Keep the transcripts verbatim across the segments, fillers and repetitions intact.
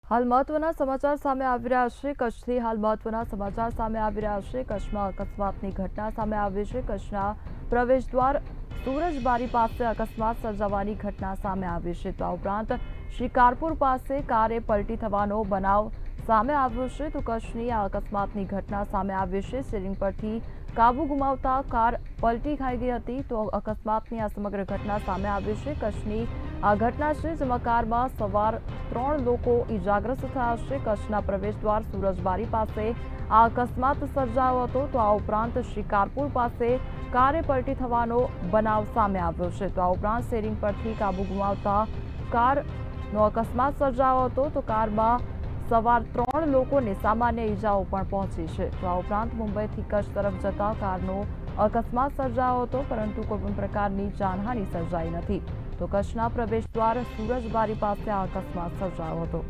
હાલ મહત્વના સમાચાર સામે આવી રહ્યા છે કચ્છથી હાલ મહત્વના સમાચાર સામે આવી રહ્યા છે કચ્છમાં અકસ્માતની ઘટના સામે આવી છે કચ્છના પ્રવેશદ્વાર સુરજબારી પાસે અકસ્માત સર્જાવાની ઘટના સામે આવી છે તો આ ઉપરાંત શિકારપુર પાસે કારે પલટી થવાનો બનાવ સામે આવ્યો છે તો કચ્છની આ અકસ્માતની ઘટના સામે આવી છે સ્ટીયરિંગ પરથી કાબુ ગુમાવતા કાર પલટી ખાઈ ગઈ હતી તો અકસ્માતની આ સમગ્ર ઘટના સામે આવી છે કચ્છની આ ઘટના છે જેમાં કારમાં સવાર ત્રણ લોકો ઇજાગ્રસ્ત થયા છે કચ્છના પ્રવેશદ્વાર સુરજબારી પાસે આ અકસ્માત સર્જાયો હતો તો આ ઉપરાંત શિકારપુર પાસે કારે પલટી થવાનો બનાવ સામે આવ્યો છે તો આ ઉપરાંત સ્ટીયરિંગ પરથી કાબુ ગુમાવતા કારનો અકસ્માત સર્જાયો હતો તો કારમાં સવાર ત્રણ લોકોને સામાન્ય ઈજાઓ પણ પહોંચી છે તો આ ઉપરાંત મુંબઈથી કચ્છ તરફ જતા કારનો અકસ્માત સર્જાયો હતો પરંતુ કોઈ પણ પ્રકારની જાનહાનિ સર્જાઈ નથી તો કચ્છના પ્રવેશદ્વાર સુરજબારી પાસે આ અકસ્માત સર્જાયો હતો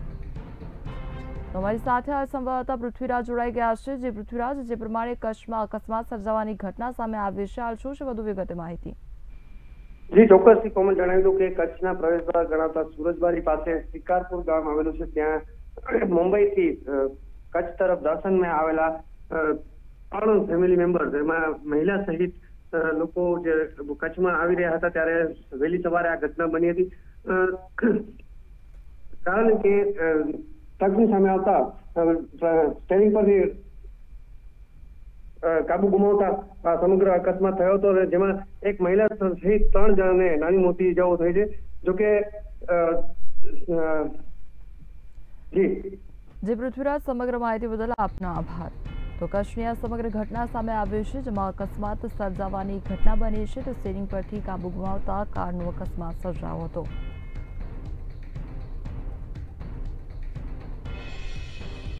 અમારી સાથે આ સંવાદદાતા પૃથ્વીરાજ જોડાઈ ગયા છે જે પૃથ્વીરાજ જે પ્રમાણે કચ્છમાં અકસ્માત સર્જાવાની ઘટના સામે આવી છે હાલ શું છે વધુ વિગતે માહિતી જી ચોક્કસથી કોમલ જણાવી દઉં કે કચ્છના પ્રવેશદ્વાર ગણાતા સુરજબારી પાસે શિકારપુર ગામ આવેલું છે ત્યાં મુંબઈથી કચ્છ તરફ દર્શનમાં આવેલા ત્રણ ફેમિલી મેમ્બર્સ એમાં મહિલા સહિત લોકો જે કચ્છમાં આવી રહ્યા હતા ત્યારે વહેલી સવારે આ ઘટના બની હતી કારણ કે ટ્રકની સામે આવતા સ્ટેરિંગ પરથી કાબુ ગુમાવતા સમગ્ર અકસ્માત થયો હતો જેમાં એક મહિલા સહિત ત્રણ જણાને નાની મોટી ઇજાઓ થઈ છે જોકે જી જી પૃથ્વીરાજ સમગ્ર માહિતી બદલ આપનો આભાર તો કચ્છની આ સમગ્ર ઘટના સામે આવી છે જેમાં અકસ્માત સર્જાવાની ઘટના બની છે તો સ્ટીયરિંગ પરથી કાબુ ગુમાવતા કારનો અકસ્માત સર્જાયો હતો।